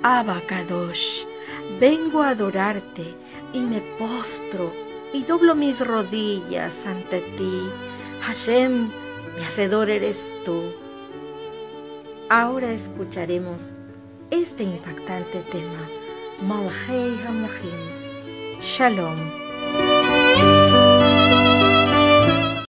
Abba Kadosh, vengo a adorarte y me postro y doblo mis rodillas ante ti. Hashem, mi hacedor eres tú. Ahora escucharemos este impactante tema, Malchei HaMelachim. Shalom.